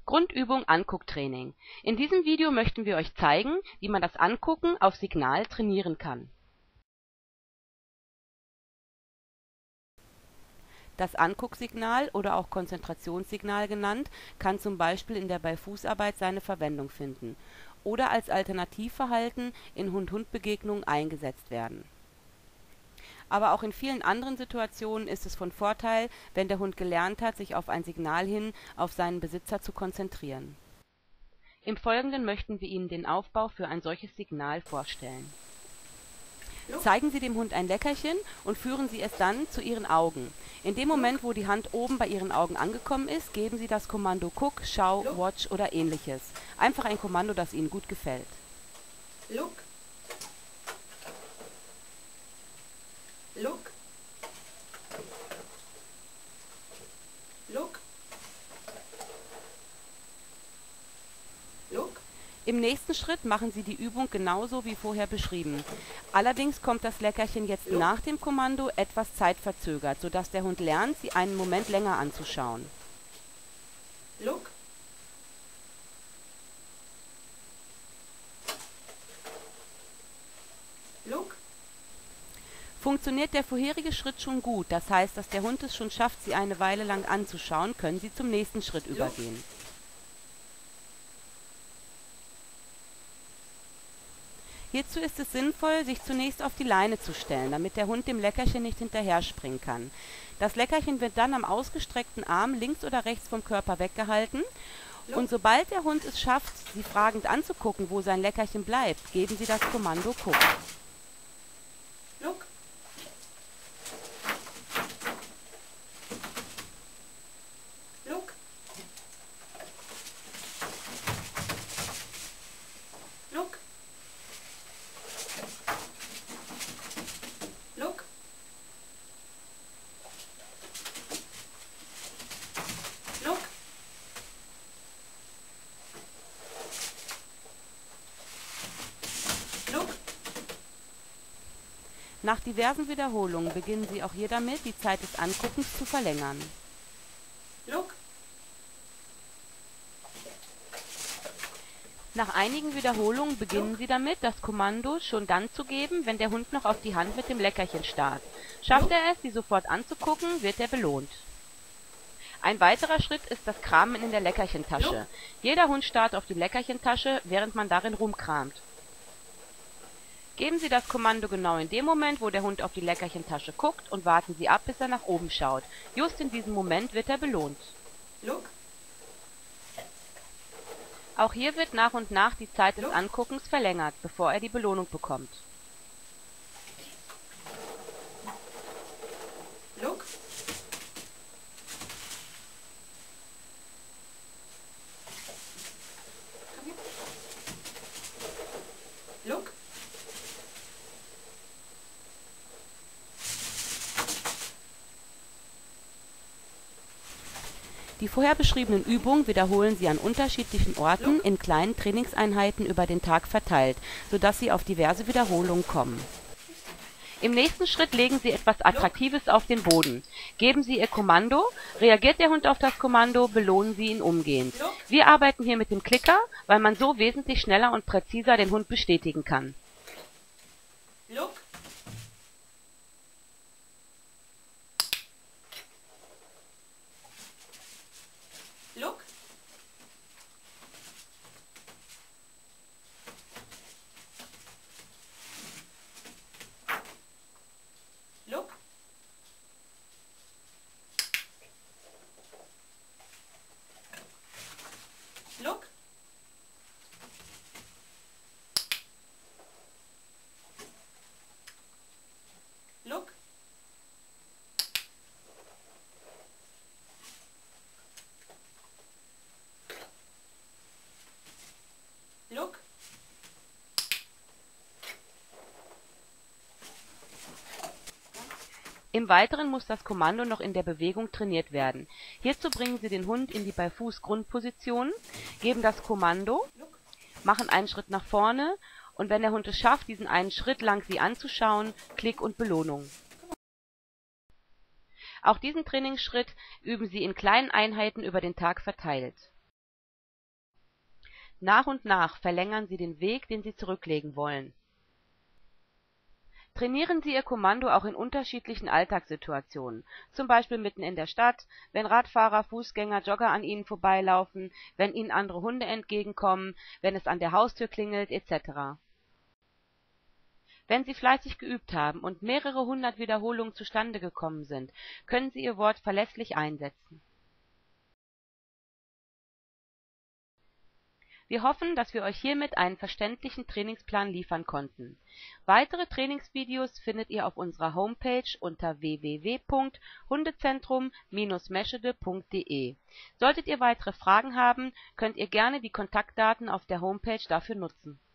Grundübung Angucktraining. In diesem Video möchten wir euch zeigen, wie man das Angucken auf Signal trainieren kann. Das Angucksignal oder auch Konzentrationssignal genannt, kann zum Beispiel in der Bei-Fuß-Arbeit seine Verwendung finden oder als Alternativverhalten in Hund-Hund-Begegnungen eingesetzt werden. Aber auch in vielen anderen Situationen ist es von Vorteil, wenn der Hund gelernt hat, sich auf ein Signal hin auf seinen Besitzer zu konzentrieren. Im Folgenden möchten wir Ihnen den Aufbau für ein solches Signal vorstellen. Zeigen Sie dem Hund ein Leckerchen und führen Sie es dann zu Ihren Augen. In dem Moment, wo die Hand oben bei Ihren Augen angekommen ist, geben Sie das Kommando Guck, Schau, Watch oder ähnliches. Einfach ein Kommando, das Ihnen gut gefällt. Look. Look. Look. Look. Im nächsten Schritt machen Sie die Übung genauso wie vorher beschrieben. Allerdings kommt das Leckerchen jetzt nach dem Kommando etwas zeitverzögert, sodass der Hund lernt, Sie einen Moment länger anzuschauen. Look. Look. Funktioniert der vorherige Schritt schon gut, das heißt, dass der Hund es schon schafft, Sie eine Weile lang anzuschauen, können Sie zum nächsten Schritt übergehen. Hierzu ist es sinnvoll, sich zunächst auf die Leine zu stellen, damit der Hund dem Leckerchen nicht hinterher springen kann. Das Leckerchen wird dann am ausgestreckten Arm links oder rechts vom Körper weggehalten und sobald der Hund es schafft, Sie fragend anzugucken, wo sein Leckerchen bleibt, geben Sie das Kommando Guck. Look. Look. Look. Look. Look. Look. Nach diversen Wiederholungen beginnen Sie auch hier damit, die Zeit des Anguckens zu verlängern. Look. Nach einigen Wiederholungen beginnen Sie damit, das Kommando schon dann zu geben, wenn der Hund noch auf die Hand mit dem Leckerchen starrt. Schafft er es, Sie sofort anzugucken, wird er belohnt. Ein weiterer Schritt ist das Kramen in der Leckerchentasche. Jeder Hund starrt auf die Leckerchentasche, während man darin rumkramt. Geben Sie das Kommando genau in dem Moment, wo der Hund auf die Leckerchentasche guckt, und warten Sie ab, bis er nach oben schaut. Just in diesem Moment wird er belohnt. Look. Auch hier wird nach und nach die Zeit des Anguckens verlängert, bevor er die Belohnung bekommt. Look. Look. Die vorher beschriebenen Übungen wiederholen Sie an unterschiedlichen Orten in kleinen Trainingseinheiten über den Tag verteilt, sodass Sie auf diverse Wiederholungen kommen. Im nächsten Schritt legen Sie etwas Attraktives auf den Boden. Geben Sie Ihr Kommando, reagiert der Hund auf das Kommando, belohnen Sie ihn umgehend. Wir arbeiten hier mit dem Klicker, weil man so wesentlich schneller und präziser den Hund bestätigen kann. Look. Look. Look. Look. Look. Look. Im Weiteren muss das Kommando noch in der Bewegung trainiert werden. Hierzu bringen Sie den Hund in die Bei-Fuß-Grundposition, geben das Kommando, machen einen Schritt nach vorne und wenn der Hund es schafft, diesen einen Schritt lang Sie anzuschauen, Klick und Belohnung. Auch diesen Trainingsschritt üben Sie in kleinen Einheiten über den Tag verteilt Nach und nach verlängern Sie den Weg, den Sie zurücklegen wollen. Trainieren Sie Ihr Kommando auch in unterschiedlichen Alltagssituationen, zum Beispiel mitten in der Stadt, wenn Radfahrer, Fußgänger, Jogger an Ihnen vorbeilaufen, wenn Ihnen andere Hunde entgegenkommen, wenn es an der Haustür klingelt etc. Wenn Sie fleißig geübt haben und mehrere hundert Wiederholungen zustande gekommen sind, können Sie Ihr Wort verlässlich einsetzen. Wir hoffen, dass wir euch hiermit einen verständlichen Trainingsplan liefern konnten. Weitere Trainingsvideos findet ihr auf unserer Homepage unter www.hundezentrum-meschede.de. Solltet ihr weitere Fragen haben, könnt ihr gerne die Kontaktdaten auf der Homepage dafür nutzen.